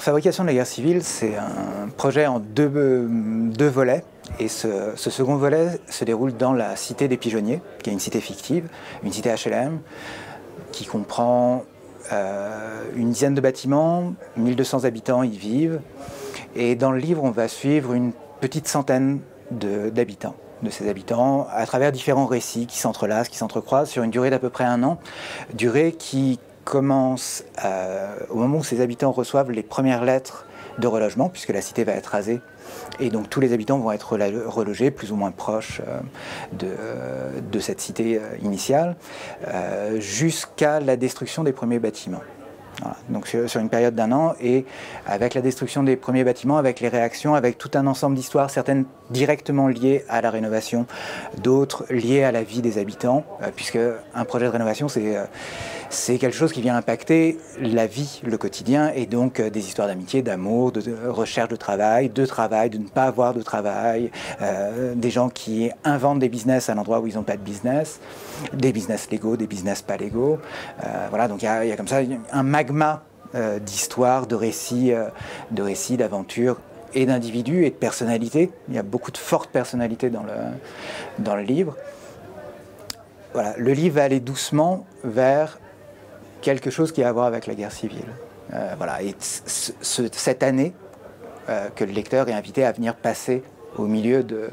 Alors, Fabrication de la guerre civile, c'est un projet en deux volets. Et ce second volet se déroule dans la cité des Pigeonniers, qui est une cité fictive, une cité HLM, qui comprend une dizaine de bâtiments, 1200 habitants y vivent. Et dans le livre, on va suivre une petite centaine d'habitants, de ces habitants, à travers différents récits qui s'entrelacent, qui s'entrecroisent, sur une durée d'à peu près 1 an, durée qui commence au moment où ces habitants reçoivent les premières lettres de relogement, puisque la cité va être rasée, et donc tous les habitants vont être relogés plus ou moins proches de cette cité initiale, jusqu'à la destruction des premiers bâtiments. Voilà. Donc sur une période d'1 an, et avec la destruction des premiers bâtiments, avec les réactions, avec tout un ensemble d'histoires, certaines directement liées à la rénovation, d'autres liées à la vie des habitants, puisque un projet de rénovation, c'est quelque chose qui vient impacter la vie, le quotidien, et donc des histoires d'amitié, d'amour, de recherche de ne pas avoir de travail, des gens qui inventent des business à l'endroit où ils n'ont pas de business, des business légaux, des business pas légaux. Voilà, donc il y a comme ça un magma d'histoires, de récits, d'aventures et d'individus et de personnalités. Il y a beaucoup de fortes personnalités dans le livre. Voilà, le livre va aller doucement vers quelque chose qui a à voir avec la guerre civile. Voilà, et cette année que le lecteur est invité à venir passer au milieu de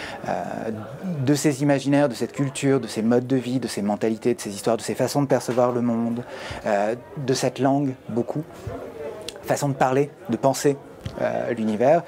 ces imaginaires, de cette culture, de ces modes de vie, de ces mentalités, de ces histoires, de ces façons de percevoir le monde, de cette langue, beaucoup, façon de parler, de penser l'univers,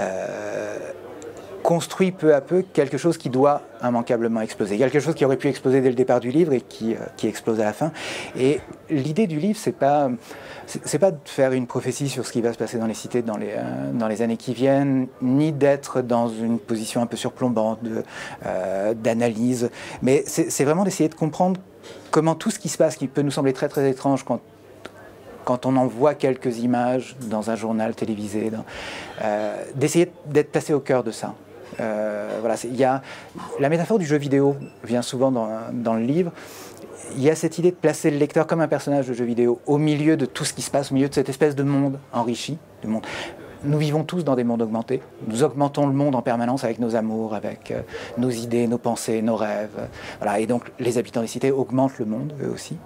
construit peu à peu quelque chose qui doit immanquablement exploser. Quelque chose qui aurait pu exploser dès le départ du livre et qui explose à la fin. Et l'idée du livre, c'est pas de faire une prophétie sur ce qui va se passer dans les cités dans les années qui viennent, ni d'être dans une position un peu surplombante d'analyse, mais c'est vraiment d'essayer de comprendre comment tout ce qui se passe, qui peut nous sembler très très étrange quand on en voit quelques images dans un journal télévisé, d'essayer d'être placé au cœur de ça. Voilà, la métaphore du jeu vidéo vient souvent dans le livre. Il y a cette idée de placer le lecteur comme un personnage de jeu vidéo au milieu de tout ce qui se passe, au milieu de cette espèce de monde enrichi. Nous vivons tous dans des mondes augmentés. Nous augmentons le monde en permanence avec nos amours, avec nos idées, nos pensées, nos rêves. Voilà, et donc les habitants des cités augmentent le monde, eux aussi.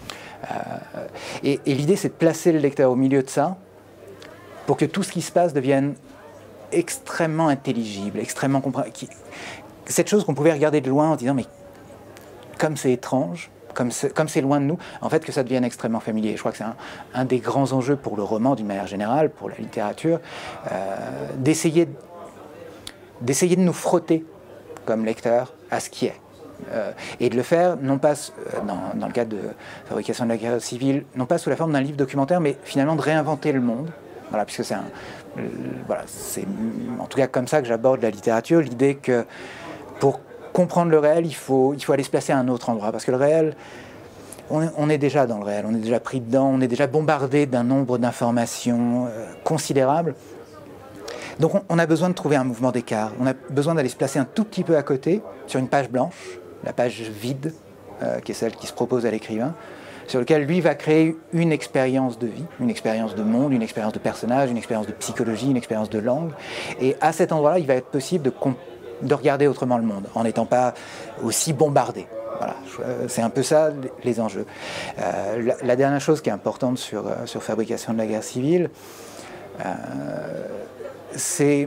Et l'idée, c'est de placer le lecteur au milieu de ça pour que tout ce qui se passe devienne extrêmement intelligible, extrêmement compréhensible. Cette chose qu'on pouvait regarder de loin en disant mais comme c'est étrange, comme c'est loin de nous, en fait que ça devienne extrêmement familier. Je crois que c'est un des grands enjeux pour le roman d'une manière générale, pour la littérature, d'essayer de nous frotter comme lecteurs à ce qui est. Et de le faire, non pas dans le cadre de Fabrication de la guerre civile, non pas sous la forme d'un livre documentaire, mais finalement de réinventer le monde. Voilà, puisque c'est en tout cas comme ça que j'aborde la littérature, l'idée que pour comprendre le réel, il faut aller se placer à un autre endroit, parce que le réel, on est déjà dans le réel, on est déjà pris dedans, on est déjà bombardé d'un nombre d'informations considérables. Donc on a besoin de trouver un mouvement d'écart, on a besoin d'aller se placer un tout petit peu à côté, sur une page blanche, la page vide, qui est celle qui se propose à l'écrivain, sur lequel lui va créer une expérience de vie, une expérience de monde, une expérience de personnage, une expérience de psychologie, une expérience de langue. Et à cet endroit-là, il va être possible de regarder autrement le monde, en n'étant pas aussi bombardé. Voilà, c'est un peu ça les enjeux. La dernière chose qui est importante sur Fabrication de la guerre civile, c'est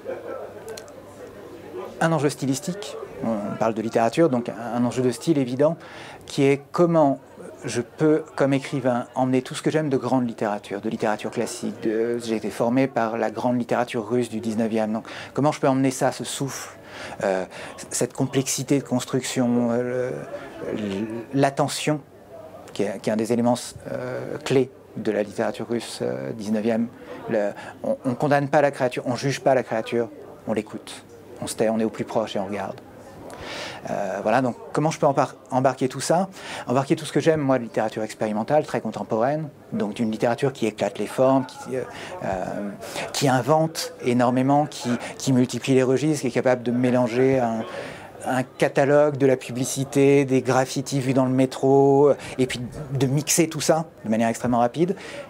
un enjeu stylistique. On parle de littérature, donc un enjeu de style évident, qui est comment je peux, comme écrivain, emmener tout ce que j'aime de grande littérature, de littérature classique. J'ai été formé par la grande littérature russe du 19e. Donc, comment je peux emmener ça, ce souffle, cette complexité de construction, l'attention, qui est un des éléments clés de la littérature russe 19e. On ne condamne pas la créature, on ne juge pas la créature, on l'écoute. On se tait, on est au plus proche et on regarde. Voilà, donc comment je peux embarquer tout ça, embarquer tout ce que j'aime, moi, de littérature expérimentale, très contemporaine, donc d'une littérature qui éclate les formes, qui invente énormément, qui multiplie les registres, qui est capable de mélanger un catalogue, de la publicité, des graffitis vus dans le métro, et puis de mixer tout ça de manière extrêmement rapide.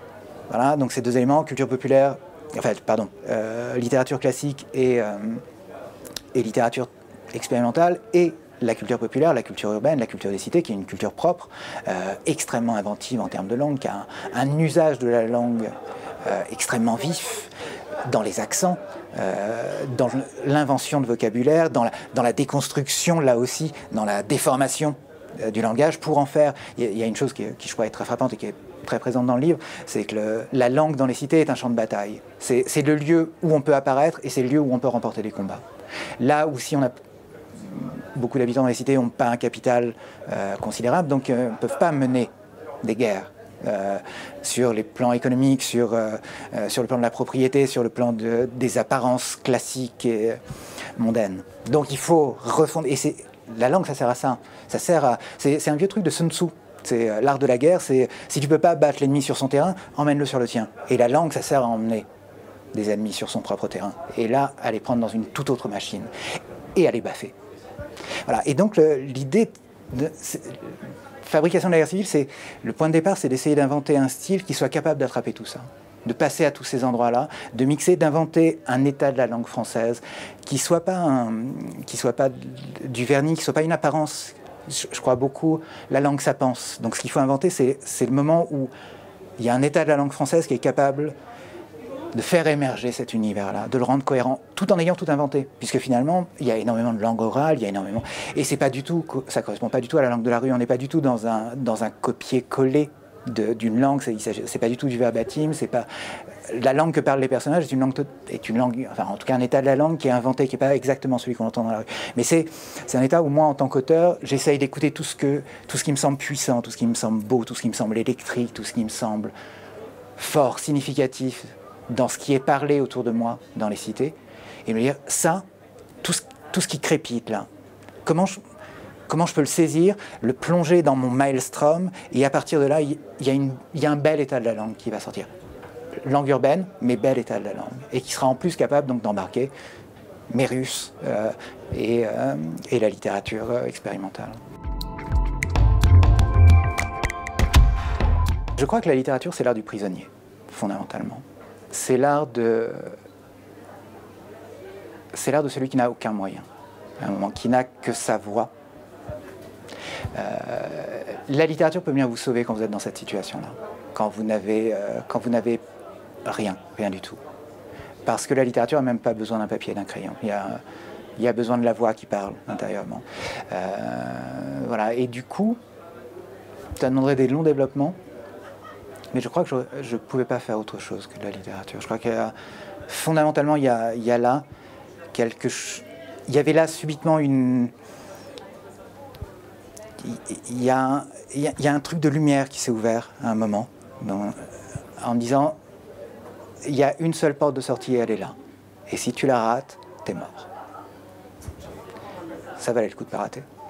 Voilà, donc ces deux éléments, culture populaire, littérature classique et littérature expérimentale, et la culture populaire, la culture urbaine, la culture des cités, qui est une culture propre, extrêmement inventive en termes de langue, qui a un usage de la langue extrêmement vif, dans les accents, dans l'invention de vocabulaire, dans la déconstruction, là aussi, dans la déformation du langage, pour en faire... Il y a une chose qui je crois est très frappante et qui est très présente dans le livre, c'est que la langue dans les cités est un champ de bataille. C'est le lieu où on peut apparaître et c'est le lieu où on peut remporter les combats. Là où si on a... Beaucoup d'habitants dans les cités n'ont pas un capital considérable, donc ne peuvent pas mener des guerres. Sur les plans économiques, sur le plan de la propriété, sur le plan des apparences classiques et mondaines. Donc il faut refonder. Et la langue, ça sert à ça. C'est un vieux truc de Sun Tzu. C'est l'art de la guerre. C'est si tu ne peux pas battre l'ennemi sur son terrain, emmène-le sur le tien. Et la langue, ça sert à emmener des ennemis sur son propre terrain. Et là, à les prendre dans une toute autre machine. Et à les baffer. Voilà. Et donc l'idée de... Fabrication de la guerre civile, le point de départ, c'est d'essayer d'inventer un style qui soit capable d'attraper tout ça, de passer à tous ces endroits-là, de mixer, d'inventer un état de la langue française qui soit pas du vernis, qui soit pas une apparence. Je crois beaucoup, la langue ça pense. Donc ce qu'il faut inventer, c'est le moment où il y a un état de la langue française qui est capable de faire émerger cet univers-là, de le rendre cohérent, tout en ayant tout inventé, puisque finalement, il y a énormément de langue orale, il y a énormément... Et c'est pas du tout, ça correspond pas du tout à la langue de la rue, on n'est pas du tout dans un copier-coller d'une langue, c'est pas du tout du verbatim, c'est pas... La langue que parlent les personnages est une langue, enfin en tout cas un état de la langue qui est inventé, qui n'est pas exactement celui qu'on entend dans la rue. Mais c'est un état où moi, en tant qu'auteur, j'essaye d'écouter tout ce qui me semble puissant, tout ce qui me semble beau, tout ce qui me semble électrique, tout ce qui me semble fort, significatif, dans ce qui est parlé autour de moi dans les cités, et me dire, ça, tout ce qui crépite là, comment je peux le saisir, le plonger dans mon maelstrom, et à partir de là, il y a un bel état de la langue qui va sortir. Langue urbaine, mais bel état de la langue, et qui sera en plus capable donc d'embarquer mes Russes et la littérature expérimentale. Je crois que la littérature, c'est l'art du prisonnier, fondamentalement. C'est l'art de celui qui n'a aucun moyen, à un moment, qui n'a que sa voix. La littérature peut bien vous sauver quand vous êtes dans cette situation-là, quand vous n'avez rien du tout. Parce que la littérature n'a même pas besoin d'un papier et d'un crayon. Il y a besoin de la voix qui parle intérieurement. Voilà. Et du coup, ça demanderait des longs développements. Mais je crois que je ne pouvais pas faire autre chose que de la littérature. Je crois que fondamentalement, il y a là quelque chose. Il y avait là subitement une. Il y a un truc de lumière qui s'est ouvert à un moment, en me disant il y a une seule porte de sortie et elle est là. Et si tu la rates, t'es mort. Ça valait le coup de ne pas rater.